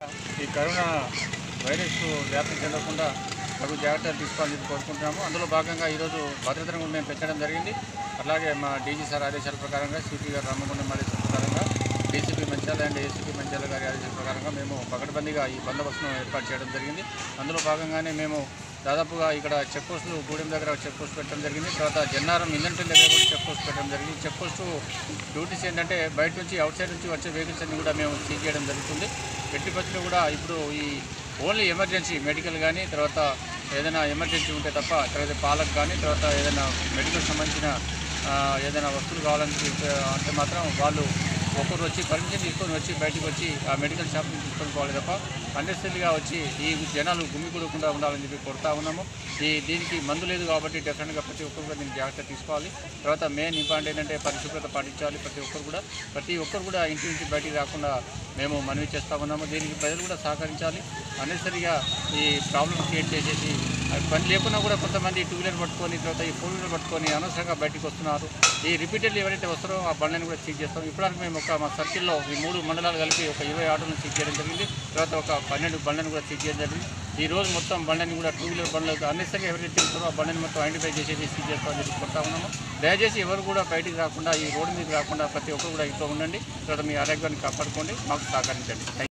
ఈ corona virus వ్యాప్తి చెందకుండా తగు జాగ్రత్తలు తీసుకోవాలని కోరుకుంటున్నాము. అందులో భాగంగా ఈరోజు భద్రతను కూడా మేము పెంచడం జరిగింది. అలాగే మా డీజీ సార్ ఆదేశాల ప్రకారంగా సిపి గారు రామగుండం ఆదేశాల ప్రకారంగా DCP Manchala and ACP Manchala గారి ఆదేశాల ప్రకారంగా మేము పకడ్బందీగా ఈ బందోబస్తును ఏర్పాటు చేయడం జరిగింది. అందులో భాగంగానే మేము దాదాపుగా ఇక్కడ చెక్ పోస్టులు గూడెం దగ్గర చెక్ పోస్ట్ పెట్టడం జరిగింది. తర్వాత జన్నారం ఇంజన్పల్లి దగ్గర కూడా చెక్ పోస్ట్ పెట్టడం జరిగింది. చెక్ పోస్టు డ్యూటీస్ ఏంటంటే బయట నుంచి అవుట్ సైడ్ నుంచి వచ్చే వెహికల్స్ అన్ని కూడా మేము సీజ్ చేయడం జరుగుతుంది. ఎట్టి పరిస్థితుల్లో కూడా ఇప్పుడు ఈ ఓన్లీ ఎమర్జెన్సీ మెడికల్ కానీ తర్వాత ఏదైనా ఎమర్జెన్సీ ఉంటే తప్ప తర్వాత పాలకు కానీ తర్వాత ఏదైనా మెడికల్ సంబంధించిన ఏదైనా వస్తువులు కావాలని అంటే మాత్రం వాళ్ళు ఒకరు వచ్చి పర్మిషన్ తీసుకొని వచ్చి బయటకు వచ్చి ఆ మెడికల్ షాప్ నుంచి తీసుకొని పోవాలి తప్ప అన్నెసరీగా వచ్చి ఈ జనాలు గుమికూడకుండా ఉండాలని చెప్పి కొడతా ఉన్నాము. దీనికి మందు లేదు కాబట్టి డెఫినెట్గా ప్రతి ఒక్కరు కూడా దీనికి జాగ్రత్త తీసుకోవాలి. తర్వాత మెయిన్ ఇంపార్టెంట్ ఏంటంటే పరిశుభ్రత పాటించాలి. ప్రతి ఒక్కరు కూడా ఇంటి నుంచి బయటికి రాకుండా మేము మనవి చేస్తూ ఉన్నాము. దీనికి ప్రజలు కూడా సహకరించాలి. అన్నెసరీగా ఈ ప్రాబ్లం క్రియేట్ చేసేసి పని లేకున్నా కూడా కొంతమంది టూ వీలర్ పట్టుకొని తర్వాత ఈ ఫోర్ వీలర్ పట్టుకొని అనవసరంగా బయటకు వస్తున్నారు. ఈ రిపీటెడ్లీ ఎవరైతే వస్తారో ఆ బండ్లను కూడా సీజ్ చేస్తాం. ఇప్పటివరకు మేము మా సర్కిల్లో ఈ 3 మండలాలు కలిపి ఒక 20 ఆటోలను సీజ్ చేయడం జరిగింది. తర్వాత ఒక 12 బండ్లను కూడా సీజ్ చేయడం జరిగింది. ఈ రోజు మొత్తం బండ్లని కూడా టూ వీలర్ బండ్లకు అన్నెసరిగా ఎవరైతే ఉంటారో ఆ బండ్ని మొత్తం ఐడెంటిఫై చేసేసి సీజ్ చేస్తామని చెప్పి కొడతా ఉన్నాము. దయచేసి ఎవరు కూడా బయటికి రాకుండా ఈ రోడ్డు మీద రాకుండా ప్రతి ఒక్కరు కూడా ఇంట్లో ఉండండి. తర్వాత మీ ఆరోగ్యాన్ని కాపాడుకోండి, మాకు సహకరించండి.